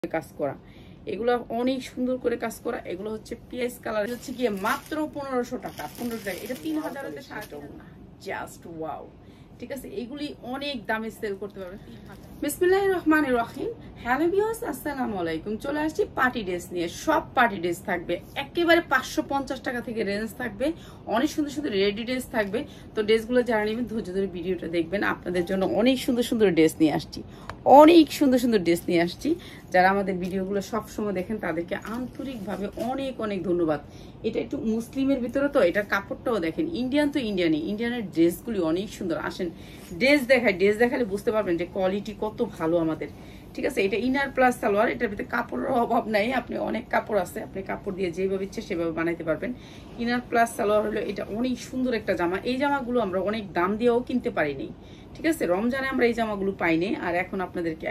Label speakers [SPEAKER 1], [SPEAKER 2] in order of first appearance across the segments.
[SPEAKER 1] কাজ করা, এগুলো অনেক সুন্দর করে কাজ করা। এগুলো হচ্ছে পিএস কালার, হচ্ছে গিয়ে মাত্র 1500 টাকা। 15 টাকা, এটা 3000 হতে 60 না, জাস্ট ওয়াও। ঠিক আছে, এগুলি অনেক দামে সেল করতে পারবেন। বিসমিল্লাহির রহমানির রহিম। হ্যালো ভিউয়ার্স, আসসালামু আলাইকুম। চলে আসছি পার্টি ড্রেস নিয়ে। সব পার্টি ড্রেস থাকবে, একেবারে 550 টাকা থেকে রেঞ্জ থাকবে। অনেক সুন্দর সুন্দর রেডি ড্রেস থাকবে। তো ড্রেসগুলো যারা নেবেন ধৈর্য ধরে ভিডিওটা দেখবেন। আপনাদের জন্য অনেক সুন্দর সুন্দর ড্রেস নিয়ে আসছি, অনেক সুন্দর সুন্দর ড্রেস নিয়ে আসছি। যারা আমাদের ভিডিওগুলো সবসময় দেখেন তাদেরকে আন্তরিকভাবে অনেক অনেক ধন্যবাদ। এটা একটু মুসলিমের ভিতরে, তো এটার কাপড়টাও দেখেন ইন্ডিয়ান, তো ইন্ডিয়ানই। ইন্ডিয়ানের ড্রেসগুলি অনেক সুন্দর। আসেন ড্রেস দেখায়, ড্রেস দেখালে বুঝতে পারবেন যে কোয়ালিটি কত ভালো আমাদের। ঠিক আছে, এটা ইনার প্লাস সালোয়ার। এটার ভিতরে কাপড়ের অভাব নাই, আপনি অনেক কাপড় আছে, আপনি কাপড় দিয়ে যেভাবে ইচ্ছে সেভাবে বানাইতে পারবেন। ইনার প্লাস সালোয়ার হলো এটা অনেক সুন্দর একটা জামা। এই জামাগুলো আমরা অনেক দাম দিয়েও কিনতে পারিনি। ঠিক আছে, রমজানে আমরা এই জামাগুলো পাইনি, আর এখন আপনাদেরকে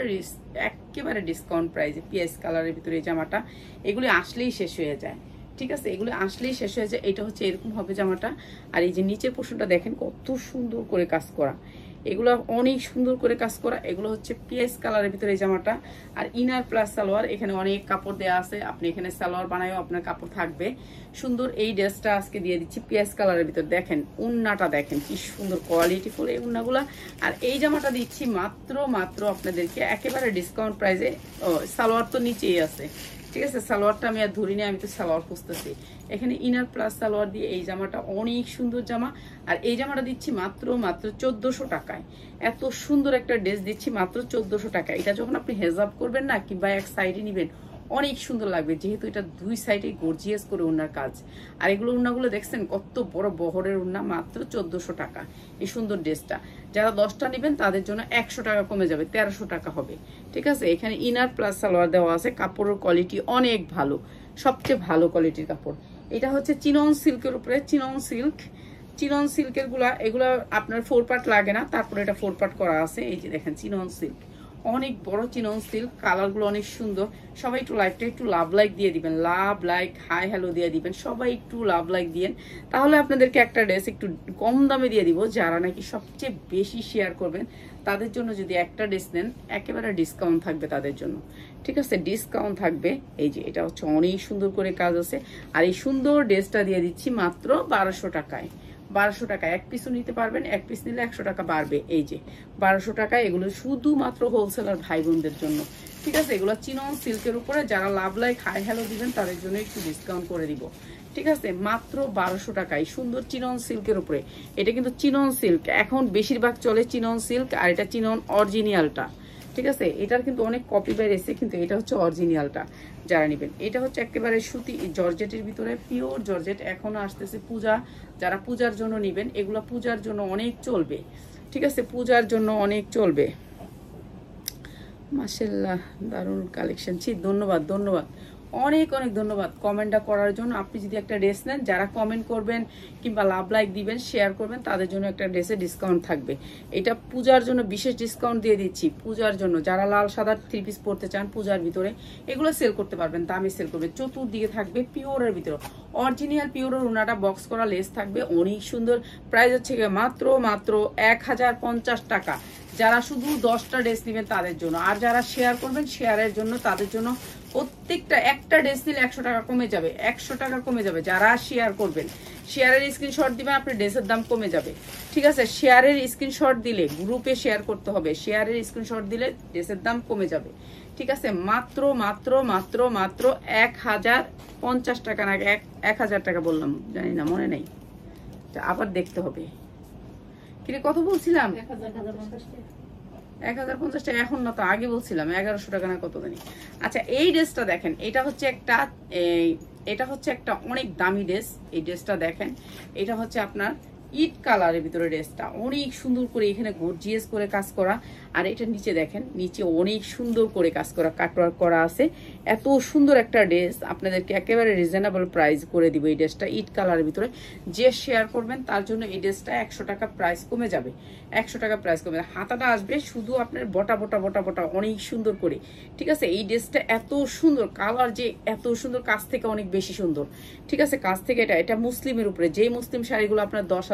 [SPEAKER 1] একেবারে ডিসকাউন্ট প্রাইসে পিএস কালারের ভিতরে এই জামাটা, এগুলি আসলেই শেষ হয়ে যায়। ঠিক আছে, এগুলো আসলেই শেষ হয়ে যায়। এটা হচ্ছে এরকম হবে জামাটা। আর এই যে নিচের পোর্শনটা দেখেন কত সুন্দর করে কাজ করা, এগুলো অনেক সুন্দর করে কাজ করা। এগুলো হচ্ছে পিএস কালারের ভিতরে এই জামাটা। আর ইনার প্লাস সালোয়ার, এখানে অনেক কাপড় দেওয়া আছে, আপনি এখানে সালোয়ার বানায়ও আপনার কাপড় থাকবে সুন্দর। এই ড্রেসটা আজকে দিয়ে দিচ্ছি পিএস কালারের ভিতরে। দেখেন উন্নাটা দেখেন কি সুন্দর কোয়ালিটিফুল এই উন্নাগুলা। আর এই জামাটা দিচ্ছি মাত্র আপনাদেরকে একেবারে ডিসকাউন্ট প্রাইসে। সালোয়ার তো নিচেই আছে। ঠিক আছে, সালোয়ারটা আমি আর ধরি না, আমি তো সালোয়ার খুঁজতেছি। এখানে ইনার প্লাস সালোয়ার দিয়ে এই জামাটা অনেক সুন্দর জামা। আর এই জামাটা দিচ্ছি মাত্র 1400 টাকায়। এত সুন্দর একটা ড্রেস দিচ্ছি মাত্র 1400 টাকায়। এটা যখন আপনি হেজাব করবেন না, কিংবা এক সাইডে নিবেন, অনেক সুন্দর লাগবে, যেহেতু এটা দুই সাইডে গর্জিয়াস করে ওনার কাজ। আর এগুলো ওনাগুলো দেখছেন কত বড় বহরের ওনা, মাত্র 1400 টাকা এই সুন্দর ড্রেসটা। যারা 10টা নেবেন তাদের জন্য 100 টাকা কমে যাবে, 1300 টাকা হবে। ঠিক আছে, এখানে ইনার প্লাস সালোয়ার দেওয়া আছে। কাপড়ের কোয়ালিটি অনেক ভালো, সবচেয়ে ভালো কোয়ালিটির কাপড়। এটা হচ্ছে চিনন সিল্কের উপরে, চিনন সিল্কের গুলা, এগুলা আপনার 4 পার্ট লাগে না, তারপরে এটা 4 পার্ট করা আছে। এই যে দেখেন চিনন সিল্ক, অনেক বড় চিনন সিল্ক, কালারগুলো অনেক সুন্দর। সবাই একটু লাইকটা একটু লাভ লাইক দিয়ে দিবেন, লাভ লাইক হাই হ্যালো দিয়ে দিবেন, সবাই একটু লাভ লাইক দিয়েন। তাহলে আপনাদেরকে একটা ড্রেস একটু কম দামে দিয়ে দিব। যারা নাকি সবচেয়ে বেশি শেয়ার করবেন তাদের জন্য যদি একটা ড্রেস নেন, একেবারে ডিসকাউন্ট থাকবে তাদের জন্য। ঠিক আছে, ডিসকাউন্ট থাকবে। এই যে এটা হচ্ছে অনেক সুন্দর করে কাজ আছে। আর এই সুন্দর ড্রেসটা দিয়ে দিচ্ছি মাত্র 1200 টাকায়। 1200 টাকা, এক পিসও নিতে পারবেন, এক পিস নিলে 100 টাকা বাড়বে। এই যে 1200 টাকা, এগুলো শুধুমাত্র হোলসেলার ভাই বোনদের জন্য। ঠিক আছে, এগুলো চিনন সিল্কের উপরে। যারা লাভ লাইক হাই হ্যালো দিবেন তাদের জন্য একটু ডিসকাউন্ট করে দিব। ঠিক আছে, মাত্র 1200 টাকায় সুন্দর চিনন সিল্কের উপরে। এটা কিন্তু চিনন সিল্ক, এখন বেশিরভাগ চলে চিনন সিল্ক, আর এটা চিনন অরিজিনালটা। ঠিক আছে, এটার কিন্তু অনেক কপি বেরিয়েছে, কিন্তু এটা হচ্ছে অরিজিনালটা যারা নেবেন। এটা হচ্ছে একেবারে সুতি জর্জেটের ভিতরে, পিওর জর্জেট। এখনো আসতেছে পূজা, যারা পূজার জন্য নেবেন, এগুলো পূজার জন্য অনেক চলবে। ঠিক আছে, পূজার জন্য অনেক চলবে। মাশাআল্লাহ, দারুণ কালেকশন। ধন্যবাদ অনেক ধন্যবাদ কমেন্টটা করার জন্য। আপনি যদি একটা ড্রেস নেন, যারা কমেন্ট করবেন কিংবা লাভ লাইক দিবেন, শেয়ার করবেন, তাদের জন্য একটা ড্রেসে ডিসকাউন্ট থাকবে। এটা পূজার জন্য বিশেষ ডিসকাউন্ট দিয়ে দিচ্ছি। পূজার জন্য যারা লাল সাদা 3 পিস পরতে চান পূজার ভিতরে, এগুলো সেল করতে পারবেন, দামে সেল করবেন। চতুর্দিকে থাকবে পিওরের ভিতরে, অরিজিনাল পিওরের ওনাটা বক্স করা লেস থাকবে, অনেক সুন্দর। প্রাইস হচ্ছে মাত্র 1050 টাকা। যারা শুধু 10টা ড্রেস নেবেন তাদের জন্য, আর যারা শেয়ার করবেন শেয়ারের জন্য, তাদের জন্য প্রত্যেকটা একটা ড্রেস নিলে 100 টাকা কমে যাবে, 100 টাকা কমে যাবে। যারা শেয়ার করবেন, শেয়ারের স্ক্রিনশট দিবেন, আপনার ড্রেসের দাম কমে যাবে। ঠিক আছে, শেয়ারের স্ক্রিনশট দিলে, গ্রুপে শেয়ার করতে হবে, শেয়ারের স্ক্রিনশট দিলে ড্রেসের দাম কমে যাবে। ঠিক আছে, মাত্র 1050 টাকা, না 1000 টাকা বললাম, জানি না, মনে নেই, আবার দেখতে হবে। কিরে কত বলছিলাম? 1050 টাকা। এখন না, তো আগে বলছিলাম 1100 টাকা না কত জানি। আচ্ছা, এই ড্রেসটা দেখেন, এটা হচ্ছে একটা অনেক দামি ড্রেস। এই ড্রেসটা দেখেন, এটা হচ্ছে আপনার ইট কালারের ভিতরে ড্রেসটা অনেক সুন্দর করে এখানে গর্জিয়াস করে কাজ করা। আর এটা নিচে দেখেন, নিচে অনেক সুন্দর করে কাজ করা, কাটওয়ার্ক করা আছে। এত সুন্দর একটা ড্রেস আপনাদেরকে একেবারে রিজনেবল প্রাইস করে দিব। এই ড্রেসটা ইট কালারের ভিতরে, যে শেয়ার করবেন তার জন্য এই ড্রেসটা 100 টাকা প্রাইস কমে যাবে, 100 টাকা প্রাইস কমে যাবে। হাতাটা আসবে শুধু আপনার বটা অনেক সুন্দর করে। ঠিক আছে, এই ড্রেসটা এত সুন্দর কালার, যে এত সুন্দর, কাছ থেকে অনেক বেশি সুন্দর। ঠিক আছে, কাছ থেকে এটা মুসলিমের উপরে, যেই মুসলিম শাড়িগুলো আপনার 10,000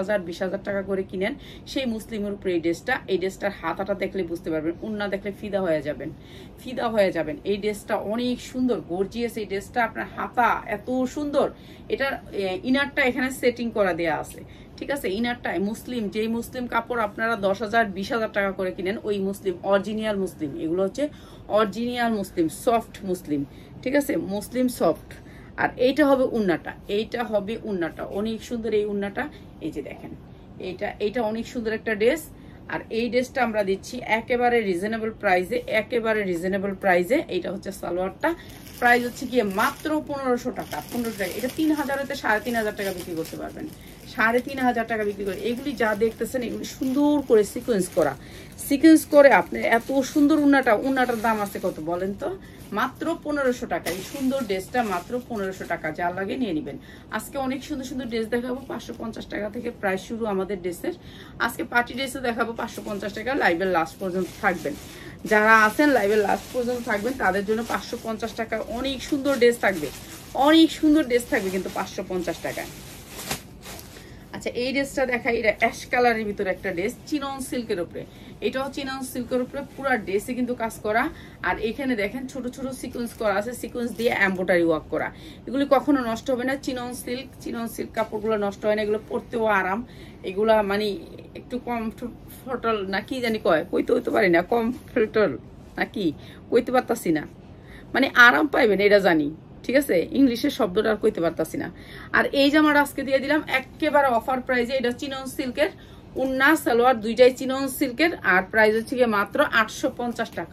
[SPEAKER 1] 10,000 20,000 টাকা করে কিনেন সেই মুসলিমের উপরে এই ড্রেসটার হাতাটা দেখলে বুঝতে পারবেন, ওন্না দেখলে ফিদা হয়ে যাবেন। এই ড্রেসটা অনেক সুন্দর, গর্জিয়াস। এই ড্রেসটা আপনার হাতা এত সুন্দর, এটার ইনারটা এখানে সেটিং করা দেয়া আছে, ঠিক আছে। ইনারটায় যেই মুসলিম কাপড় আপনারা 10,000 20,000 টাকা করে কিনেন, ওই মুসলিম অরিজিনাল মুসলিম, এগুলো হচ্ছে অরিজিনাল মুসলিম, সফট মুসলিম, ঠিক আছে, মুসলিম সফট। আর এইটা হবে উন্নাটা, অনেক সুন্দর এই উন্নাটা। এই যে দেখেন, এইটা অনেক সুন্দর একটা ড্রেস। আর এই ড্রেসটা আমরা দিচ্ছি একেবারে রিজনেবল প্রাইসে। এইটা হচ্ছে সালোয়ারটা, প্রাইস হচ্ছে গিয়ে মাত্র 1500 টাকা। 1500 টাকা, এটা 3000 হতে 3500 টাকা বিক্রি করতে পারবেন, 3500 টাকা বিক্রি করে। এগুলি যা দেখতেছেন এগুলি সুন্দর করে সিকোয়েন্স করে আপনার এত সুন্দর উন্নাটার দাম আছে কত বলেন তো? মাত্র 1500 টাকা। এই সুন্দর ড্রেসটা মাত্র 1500 টাকা, যা লাগে নিয়ে নেবেন। আজকে অনেক সুন্দর সুন্দর ড্রেস দেখাবো, 550 টাকা থেকে প্রাইস শুরু আমাদের ড্রেসের। আজকে পার্টি ড্রেসও দেখাবো 550 টাকা। লাইভের লাস্ট পর্যন্ত থাকবেন, যারা আছেন লাইভের লাস্ট পর্যন্ত থাকবেন তাদের জন্য 550 টাকা অনেক সুন্দর ড্রেস থাকবে, কিন্তু 550 টাকায়। আচ্ছা, এই ড্রেসটা দেখাই, এটা অ্যাশ কালারের ভিতরে একটা ড্রেস, চিনন সিল্কের উপরে। এটাও চিনন সিল্কের উপরে, পুরো ড্রেসে কিন্তু কাজ করা। আর এখানে দেখেন ছোট ছোট সিকোয়েন্স করা আছে, সিকোয়েন্স দিয়ে এমব্রয়ডারি ওয়ার্ক করা। এগুলি কখনো নষ্ট হবে না। চিনন সিল্ক কাপড়গুলো নষ্ট হয় না, এগুলো পরতেও আরাম। এগুলা মানে একটু কমফর্টেবল না কি জানি কয়, কইতে পারি না, কমফর্টেবল নাকি কইতে পারতাছি না, মানে আরাম পাইবেন এটা জানি, ঠিক আছে। ইংলিশের শব্দটা আর কইতে পারতাছি না। আর এই জামাটা আজকে দিয়ে দিলাম একেবারে অফার প্রাইজে। এটা চিনন সিল্কের, উন্না সালোয়ার দুইটাই চিনন সিল্কের। আর প্রাইস হচ্ছে গিয়ে মাত্র 850 টাকা।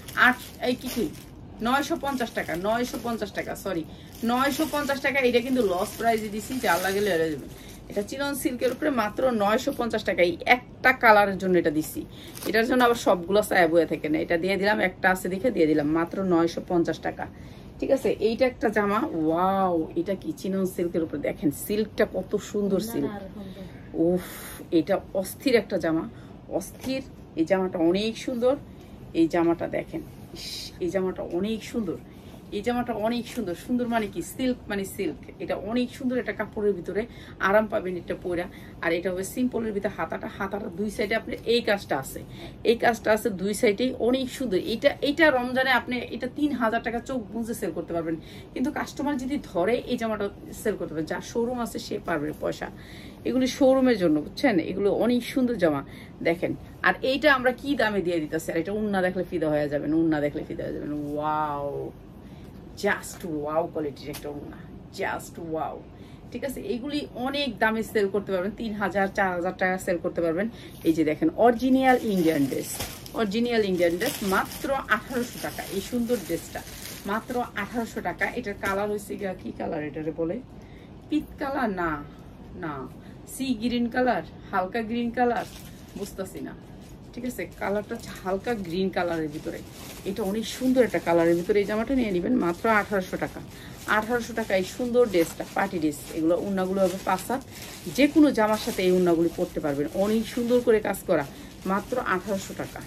[SPEAKER 1] 950 টাকা, 950 টাকা, সরি 950 টাকা। এটা কিন্তু লস প্রাইজে দিছি, যার লাগে লয়ে যাবেন। এটা চিনন সিল্কের উপরে মাত্র 950 টাকা। এই একটা কালারের জন্য এটা দিছি, এটার জন্য আবার সবগুলো ছায়া বয়ে থাকে না। এটা দিয়ে দিলাম, একটা আছে দেখে দিয়ে দিলাম মাত্র 950 টাকা, ঠিক আছে। এইটা একটা জামা, ওয়াও, এটা কি চিনন সিল্কের উপরে, দেখেন সিল্কটা কত সুন্দর সিল্ক, উফ, এটা অস্থির একটা জামা, অস্থির। এই জামাটা অনেক সুন্দর, এই জামাটা দেখেন, এই জামাটা অনেক সুন্দর, সুন্দর মানে কি সিল্ক, মানে সিল্ক। এটা অনেক সুন্দর, এটা কাপড়ের ভিতরে আরাম পাবেন এটা পরা। আর এটা হবে সিম্পলের ভিতরে হাতাটা দুই সাইডে আপনার এই কাজটা আছে, দুই সাইডেই অনেক সুন্দর। এটা রমজানে আপনি এটা 3000 টাকা চোখ বুঝে সেল করতে পারবেন, কিন্তু কাস্টমার যদি ধরে এই জামাটা সেল করতে পারবেন। যার শোরুম আছে সে পারবে পয়সা, এগুলি শোরুমের জন্য, বুঝছেন। এগুলো অনেক সুন্দর জামা দেখেন। আর এইটা আমরা কি দামে দিয়ে দিতেছি, আর এটা উন্না দেখলে ফিদা হয়ে যাবেন, ওয়াও, জাস্ট ওয়াও কোয়ালিটির একটা উন্না, জাস্ট ওয়াও, ঠিক আছে। এইগুলি অনেক দামে সেল করতে পারবেন, 3000 4000 টাকা সেল করতে পারবেন। এই যে দেখেন অরিজিনাল ইন্ডিয়ান ড্রেস, মাত্র 1800 টাকা। এই সুন্দর ড্রেসটা মাত্র 1800 টাকা। এটার কালার হয়েছে কি কালার এটারে বলে, পিট কালার না সি গ্রিন কালার, হালকা গ্রিন কালার, বুঝতেছি না, ঠিক আছে। কালারটা হচ্ছে হালকা গ্রিন কালারের ভিতরে। এটা অনেক সুন্দর একটা কালারের ভিতরে। এই জামাটা নিয়ে নেবেন মাত্র 1800 টাকা। 1800 টাকা এই সুন্দর ড্রেসটা, পার্টি ড্রেস। এগুলো উন্নাগুলো হবে 5-7, যে কোনো জামার সাথে এই উন্নাগুলি পরতে পারবেন, অনেক সুন্দর করে কাজ করা, মাত্র 1800 টাকা।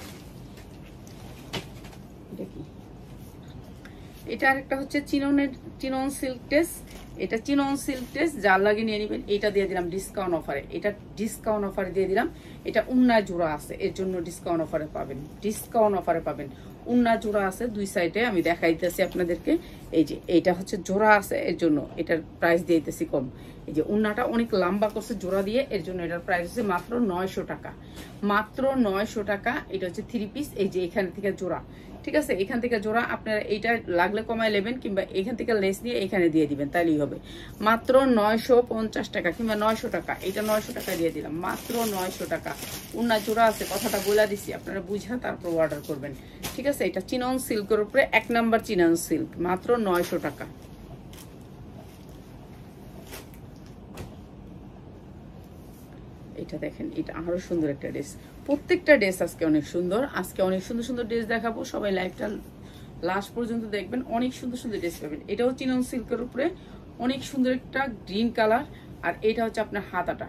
[SPEAKER 1] এটা কি, এটা আরেকটা হচ্ছে চিনন সিল্ক ড্রেস। এটা চিনন সিল্ক ড্রেস, যার লাগে নিয়ে নেবেন। এটা দিয়ে দিলাম ডিসকাউন্ট অফারে, দিয়ে দিলাম। এটা উন্নায় জোড়া আছে, এর জন্য ডিসকাউন্ট অফারে পাবেন। উন্না জোড়া আছে দুই সাইডে, আমি দেখাইতেছি আপনাদেরকে। এই যে এইটা হচ্ছে জোড়া আছে, এর জন্য এটার প্রাইস দিয়ে দিতেছি কম। এই যে উন্নাটা অনেক লম্বা করছে জোড়া দিয়ে, এর জন্য এটার প্রাইস হচ্ছে মাত্র 900 টাকা, মাত্র 900 টাকা। এটা হচ্ছে 3 পিস। এই যে এখান থেকে জোড়া, ঠিক আছে, এখান থেকে জোড়া আপনারা এইটা লাগলে কমায় নেবেন, কিংবা এখান থেকে লেস দিয়ে এখানে দিয়ে দিবেন, তাইলেই হবে। মাত্র 950 টাকা কিংবা 900 টাকা। এটা 900 টাকা দিয়ে দিলাম, মাত্র 900 টাকা। উন্না জোড়া আছে, কথাটা বলে দিছি, আপনারা বুঝা তারপর অর্ডার করবেন, ঠিক আছে। এটা চিনন সিল্কের উপরে 1 নাম্বার চিনন সিল্ক, মাত্র 900 টাকা। এটা দেখেন, এটা আরো সুন্দর একটা ড্রেস। প্রত্যেকটা ড্রেস আজকে অনেক সুন্দর, অনেক সুন্দর ড্রেস দেখাবো। সবাই লাইভটা লাস্ট পর্যন্ত দেখবেন, অনেক সুন্দর ড্রেস পাবেন। এটাও চিনন সিল্কের উপরে, অনেক সুন্দর একটা গ্রিন কালার। আর এটা হচ্ছে আপনার হাতাটা,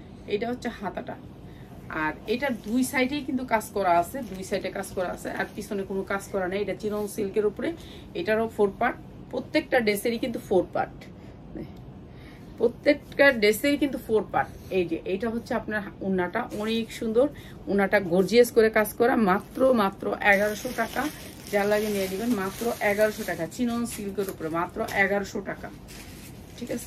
[SPEAKER 1] আর এটার দুই সাইডেই কিন্তু কাজ করা আছে, আর পিছনে কোনো কাজ করা নেই। এটা চিনন সিল্কের উপরে, এটারও 4 পার্ট, প্রত্যেকটা ড্রেসেরই কিন্তু 4 পার্ট। প্রত্যেকটা ড্রেসের কিন্তু 4 পার্ট। এই যে এইটা হচ্ছে আপনার ওড়নাটা, অনেক সুন্দর ওড়নাটা, গর্জিয়াস করে কাজ করা, মাত্র 1100 টাকা। যার লাগে নিয়ে নেবেন, মাত্র 1100 টাকা, চিনন সিল্কের উপরে, মাত্র 1100 টাকা। ঠিক আছে,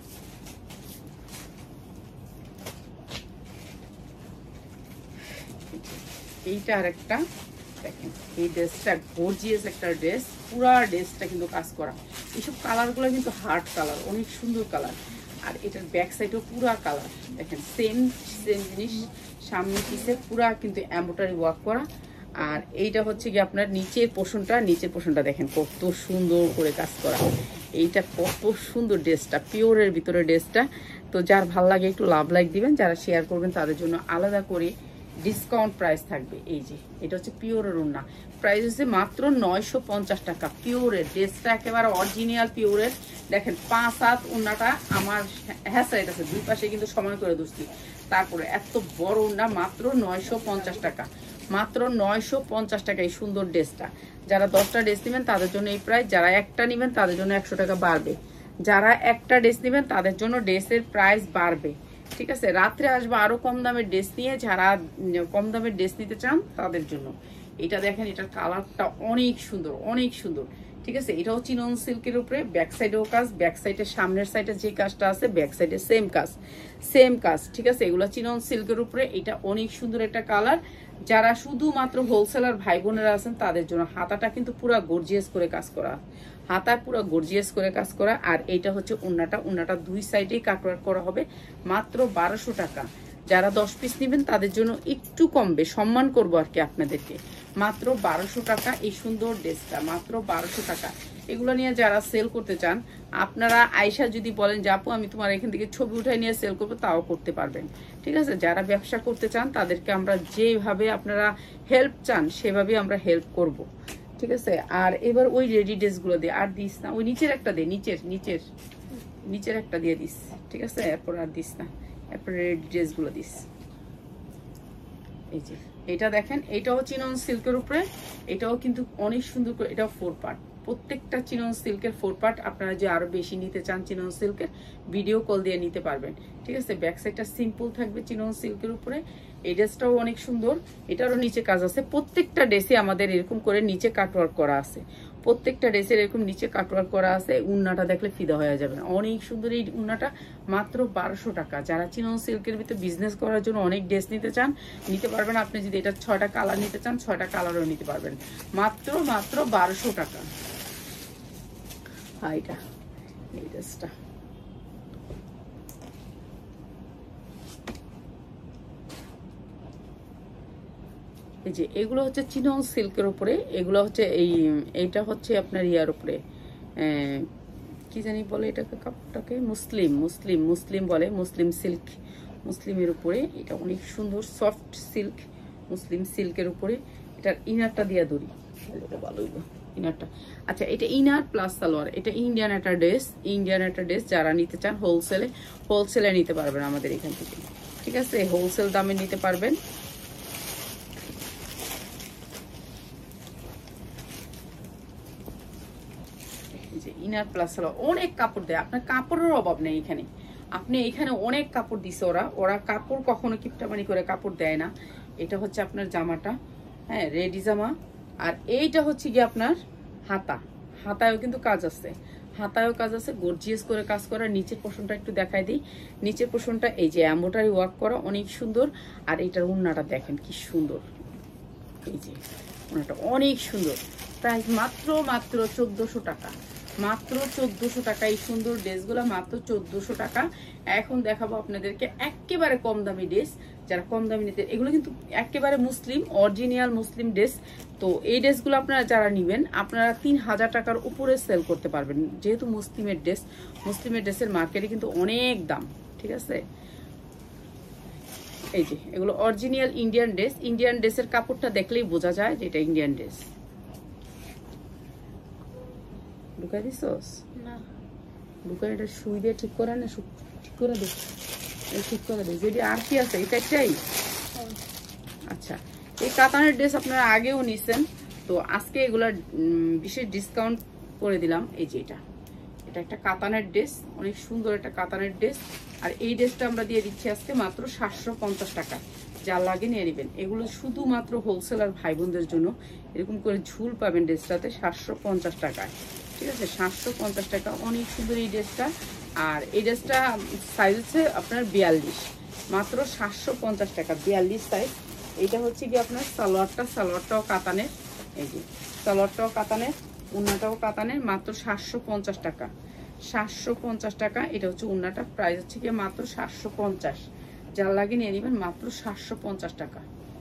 [SPEAKER 1] এইটা আরেকটা দেখেন, এই ড্রেসটা গর্জিয়াস একটা ড্রেস, পুরা ড্রেসটা কিন্তু কাজ করা। এইসব কালারগুলো কিন্তু হার্ড কালার, অনেক সুন্দর কালার। আর এটার ব্যাক সাইডও পুরা কালার দেখেন, সেম জিনিস, সামনে পিছে পুরা কিন্তু এমব্রয়ডারি ওয়ার্ক করা। আর এইটা হচ্ছে কি আপনার নিচের পোর্শনটা দেখেন কত সুন্দর করে কাজ করা। এইটা কত সুন্দর ড্রেসটা, পিওরের ভিতরে ড্রেসটা। তো যার ভাল লাগে একটু লাভ লাইক দিবেন, যারা শেয়ার করবেন তাদের জন্য আলাদা করে ডিসকাউন্ট প্রাইস থাকবে। এই যে এটা হচ্ছে পিওরের ওড়না, প্রাইস হচ্ছে মাত্র 950 টাকা। পিওরের ড্রেসটা একেবারে অরিজিনাল পিওরের। দেখেন 5 হাত ওড়নাটা আমার হ্যাঁ সাইড আছে, দুই পাশে কিন্তু সমান করে দুসছি। তারপরে এত বড় ওড়না, মাত্র 950 টাকা, মাত্র 950 টাকা এই সুন্দর ড্রেসটা। যারা 10টা ড্রেস নেবেন তাদের জন্য এই প্রাইস, যারা একটা নেবেন তাদের জন্য 100 টাকা বাড়বে। যারা একটা ড্রেস নেবেন তাদের জন্য ড্রেসের প্রাইস বাড়বে। ঠিক আছে, রাত্রে আসবো আরো কম দামের ড্রেস নিয়ে, যারা কম দামের ড্রেস নিতে চান তাদের জন্য। এটা দেখেন, এটার কালারটা অনেক সুন্দর, অনেক সুন্দর। ঠিক আছে, এটাও চিনন সিল্কের উপরে, ব্যাক সাইডেও কাজ, ব্যাক সাইডের সামনের সাইডে যে কাজটা আছে ব্যাক সাইডে সেম কাজ। ঠিক আছে, এগুলো চিনন সিল্কের উপরে। এটা অনেক সুন্দর একটা কালার। যারা শুধুমাত্র হোলসেলার ভাই বোনেরা আছেন তাদের জন্য হাতাটা কিন্তু পুরো গর্জিয়াস করে কাজ করা, হাতা পুরো গর্জিয়াস করে কাজ করা। আর এইটা হচ্ছে ওন্নাটা দুই সাইডেই কাটওয়ার্ক করা হবে, মাত্র 1200 টাকা। যারা 10 পিস নেবেন তাদের জন্য একটু কমবে, সম্মান করবো আর কি আপনাদেরকে, মাত্র 1200 টাকা এই সুন্দর ড্রেসটা, মাত্র 1200 টাকা। এগুলো নিয়ে যারা সেল করতে চান, আপনারা আয়শা যদি বলেন যে আপু আমি তোমার এখান থেকে ছবি উঠাই নিয়ে সেল করবো, তাও করতে পারবেন। ঠিক আছে, যারা ব্যবসা করতে চান তাদেরকে আমরা যেভাবে আপনারা হেল্প চান সেভাবে আমরা হেল্প করব। ঠিক আছে, আর এবার ওই রেডি ড্রেসগুলো দিয়ে আর দিস না, ওই নিচের একটা দে, নিচের একটা দিয়ে দিস। ঠিক আছে, এরপর আর দিস না, এরপর রেডি ড্রেসগুলো দিস। এই যে এটা দেখেন, এটাও চিনন সিল্কের উপরে, এটাও কিন্তু অনেক সুন্দর করে, এটাও 4 পার্ট। প্রত্যেকটা চিনন সিল্কের 4 পার্ট। আপনারা যে আরো বেশি নিতে চান চিনন সিল্কের, ভিডিও কল দিয়ে নিতে পারবেন। ঠিক আছে, ব্যাক সাইডটা সিম্পল থাকবে চিনন সিল্কের উপরে। এই ড্রেসটাও অনেক সুন্দর, এটারও নিচে কাজ আছে। প্রত্যেকটা ড্রেসে আমাদের এরকম করে নিচে কাটওয়ার্ক করা আছে, প্রত্যেকটা ড্রেসের এরকম নিচে কাটওয়ার্ক করা আছে। উন্নাটা দেখলে ফিদা হয়ে যাবে, অনেক সুন্দর এই উন্নাটা, মাত্র 1200 টাকা। যারা চিনন সিল্কের ভিতরে বিজনেস করার জন্য অনেক ড্রেস নিতে চান নিতে পারবেন। আপনি যদি এটা 6টা কালার নিতে চান 6টা কালারও নিতে পারবেন, মাত্র 1200 টাকা। এটা এই ড্রেসটা এই যে এগুলো হচ্ছে চিনন সিল্কের উপরে, এগুলো হচ্ছে এইটা হচ্ছে আপনার ইয়ার উপরে, কি জানি বলে এটাকে, কাপড়টাকে মুসলিম বলে, মুসলিম সিল্ক, মুসলিমের উপরে। এটা অনেক সুন্দর সফট সিল্ক, মুসলিম সিল্কের উপরে। এটার ইনারটা দিয়া দড়ি, ভালো হইব ইনারটা। আচ্ছা, এটা ইনার প্লাস সালোয়ার। এটা ইন্ডিয়ান একটা ড্রেস, যারা নিতে চান হোলসেলে নিতে পারবেন আমাদের এখান থেকে। ঠিক আছে, হোলসেল দামে নিতে পারবেন। ইনার প্লাস সালোয়ার, অনেক কাপড় দেয়, আপনার কাপড়ের অভাব নেই এখানে। আপনি এখানে অনেক কাপড় দিছে, ওরা কাপড় কখনো কিপটামানি করে কাপড় দেয় না। এটা হচ্ছে আপনার জামাটা, হ্যাঁ রেডি জামা। আর এইটা হচ্ছে কি আপনার হাতায়ও কিন্তু কাজ আছে, গর্জিয়াস করে কাজ করা। নিচের পোর্শনটা একটু দেখাই দিই, নিচের পোর্শনটা এই যে এমব্রয়ডারি ওয়ার্ক করা, অনেক সুন্দর। আর এটার ওড়নাটা দেখেন কি সুন্দর, এই যে ওড়নাটা অনেক সুন্দর। প্রাইস মাত্র 1400 টাকা, মাত্র 1400 টাকা। এই সুন্দর ড্রেসগুলো মাত্র 1400 টাকা। এখন দেখাবো আপনাদেরকে একেবারে কম দামি ড্রেস, যারা কম দামি নিতে, এগুলো কিন্তু একেবারে মুসলিম অরিজিনাল মুসলিম ড্রেস। তো এই ড্রেসগুলো আপনারা যারা নেবেন আপনারা 3000 টাকার উপরে সেল করতে পারবেন, যেহেতু মুসলিমের ড্রেসের মার্কেটে কিন্তু অনেক দাম। ঠিক আছে, এই যে এগুলো অরিজিনাল ইন্ডিয়ান ড্রেসের কাপড়টা দেখলেই বোঝা যায় যে এটা ইন্ডিয়ান ড্রেস। ঢুকাই দিছস না, ঢুকাই এটা সুই দিয়ে ঠিক করে না, ঠিক করে দে, ঠিক করে দে। যদি আর কি আছে এই টাইপটাই। আচ্ছা, এই কাতানের ড্রেস আপনারা আগেও নিছেন, তো আজকে এগুলা বিশেষ ডিসকাউন্ট করে দিলাম। এই যে এটা এটা একটা কাতানের ড্রেস, অনেক সুন্দর একটা কাতানের ড্রেস। আর এই ড্রেসটা আমরা দিয়ে দিচ্ছি আজকে মাত্র 750 টাকা। যা লাগে নিয়ে নেবেন। এগুলো শুধুমাত্র হোলসেলার ভাই বোনদের জন্য। এরকম করে ঝুল পাবেন ড্রেসটাতে 750 টাকায়, ঠিক আছে? 750 টাকা, অনেক সুন্দর এই ড্রেসটা। আর এই ড্রেসটা সাইজ হচ্ছে আপনার 42, মাত্র 750 টাকা, 42 সাইজ। এইটা হচ্ছে কি আপনার সালোয়ারটাও কাতানের, এই যে সালোয়ারটাও কাতানের, উন্নাটাও কাতানের, মাত্র 750 টাকা। 750 টাকা, এটা হচ্ছে উন্নাটা, প্রাইস হচ্ছে কি মাত্র 750। যার লাগে নিয়ে নেবেন মাত্র 750 টাকা।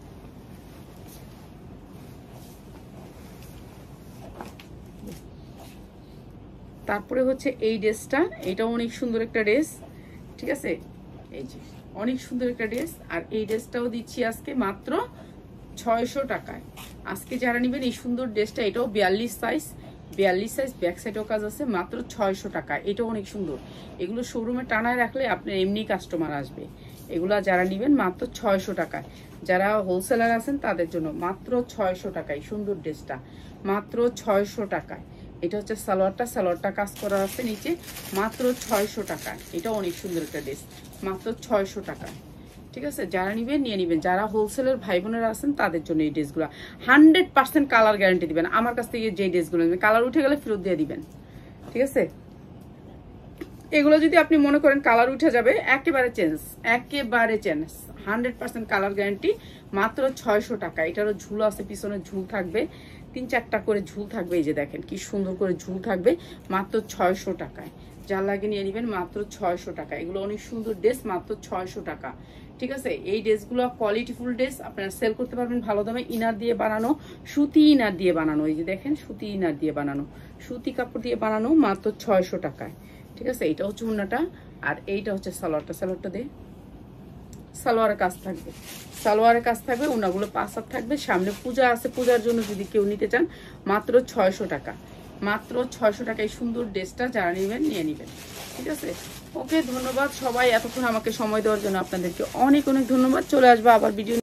[SPEAKER 1] তারপরে হচ্ছে এই ড্রেসটা, এটাও অনেক সুন্দর একটা ড্রেস, ঠিক আছে? এই যে অনেক সুন্দর একটা ড্রেস। আর এই ড্রেসটাও দিচ্ছি আজকে মাত্র 600 টাকায়। আজকে যারা নেবেন এই সুন্দর ড্রেসটা, এটাও 42 সাইজ, 42 সাইজ, ব্যাক সাইডেও কাজ আছে, মাত্র 600 টাকা। এটাও অনেক সুন্দর। এগুলো শোরুমে টানায় রাখলে আপনার এমনি কাস্টমার আসবে। এগুলা যারা নেবেন মাত্র 600 টাকায়। যারা হোলসেলার আছেন তাদের জন্য মাত্র 600 টাকায় সুন্দর ড্রেসটা, মাত্র 600 টাকায়। এটা হচ্ছে সালোয়ারটা কাজ করা আছে নিচে, মাত্র 600 টাকা। এটা অনেক সুন্দর একটা ড্রেস, মাত্র 600 টাকা, ঠিক আছে? যারা নিবেন নিয়ে নিবেন। যারা হোলসেলের ভাই বোনেরা আছেন তাদের জন্য এই ড্রেসগুলো 100% কালার গ্যারান্টি দিবেন। আমার কাছ থেকে যে ড্রেসগুলো নেবেন কালার উঠে গেলে ফেরত দিয়ে দিবেন, ঠিক আছে? এগুলো যদি আপনি মনে করেন কালার উঠে যাবে, একেবারে চেঞ্জ, 100% কালার গ্যারান্টি, মাত্র 600 টাকা। এটারও ঝুল আছে, পিছনে ঝুল থাকবে, 3-4টা করে ঝুল থাকবে। এই যে দেখেন কি সুন্দর করে ঝুল থাকবে, মাত্র 600 টাকায়। যার লাগে নিয়ে নেবেন মাত্র 600 টাকা। এগুলো অনেক সুন্দর ড্রেস, মাত্র 600 টাকা, ঠিক আছে? এই ড্রেসগুলো কোয়ালিটিফুল ড্রেস, আপনারা সেল করতে পারবেন ভালো দামে। ইনার দিয়ে বানানো, সুতি ইনার দিয়ে বানানো, এই যে দেখেন সুতি ইনার দিয়ে বানানো, সুতি কাপড় দিয়ে বানানো, মাত্র 600 টাকায়, ঠিক আছে? এইটা হচ্ছে উন্নাটা, আর এইটা হচ্ছে সালোয়ারটা দিয়ে সালোয়ারের কাজ থাকবে, উন্নাগুলো পাঁচ হাত থাকবে। সামনে পূজা আছে, পূজার জন্য যদি কেউ নিতে চান মাত্র 600 টাকা, মাত্র 600 টাকায় সুন্দর ড্রেসটা যারা নেবেন নিয়ে নেবেন, ঠিক আছে? ওকে, ধন্যবাদ সবাই এতক্ষণ আমাকে সময় দেওয়ার জন্য। আপনাদেরকে অনেক অনেক ধন্যবাদ। চলে আসবো আবার ভিডিও।